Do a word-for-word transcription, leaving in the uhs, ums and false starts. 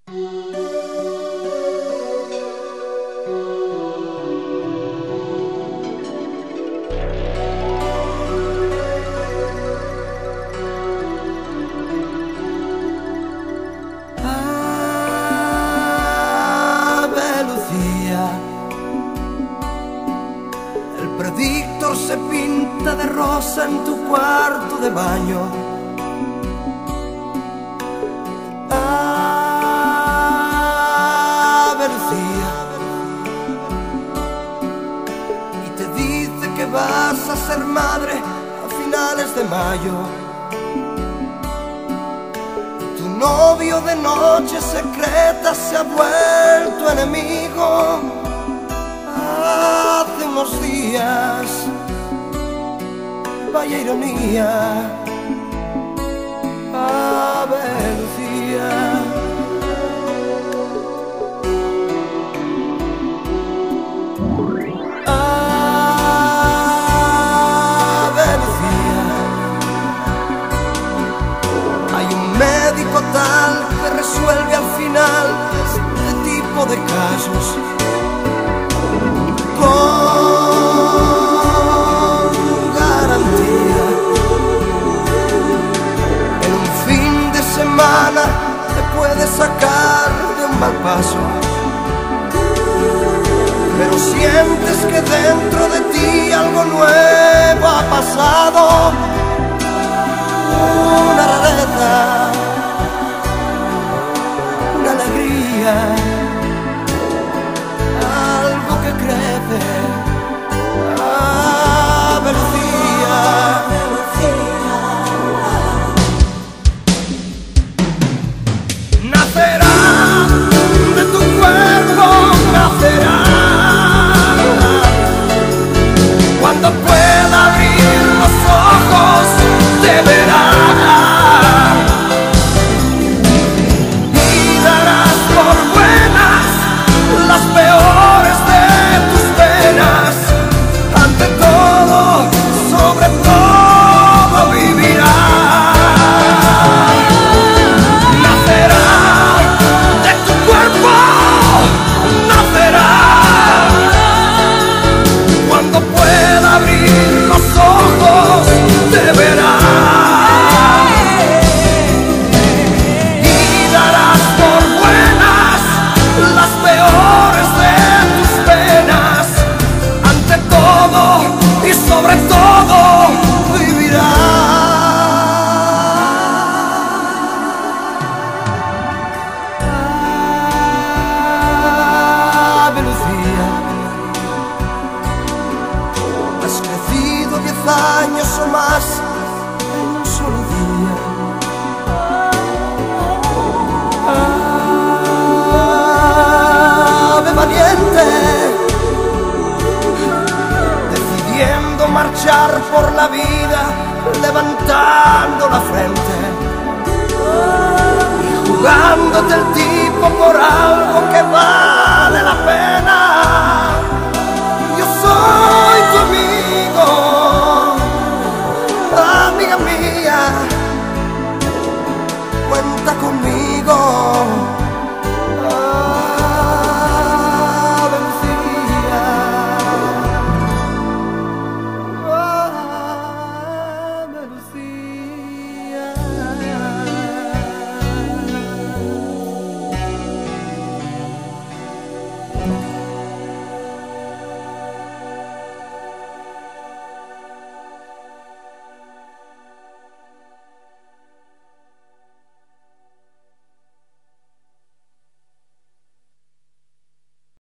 El predictor se pinta de rosa en tu cuarto de baño. Ave Lucía, y te dice que vas a ser madre a finales de mayo. Tu novio de noche secreta se ha vuelto enemigo. Hace unos días, vaya ironía, Ave Lucía. Ave Lucía, hay un médico tal que resuelve al final este tipo de casos. Con garantía, en un fin de semana te puedes sacar de un mal paso. Pero sientes que dentro de ti algo nuevo ha pasado, una rareza, una alegría, algo que crece. Ave Lucía, nacerá de tu cuerpo, nacerá cuando pueda abrir los ojos, te verá y darás por buenas las peores de tus penas. Ante todo, sobre todo vivirás. Nacerá de tu cuerpo, nacerá cuando pueda abrir los ojos, te verá y darás por buenas las peores de tus penas. Ante todo y sobre todo vivirás. Ave Lucía, has crecido diez años o más en un solo día. Ave valiente, decidiendo marchar por la vida, levantando la frente y jugándote el tipo por algo que va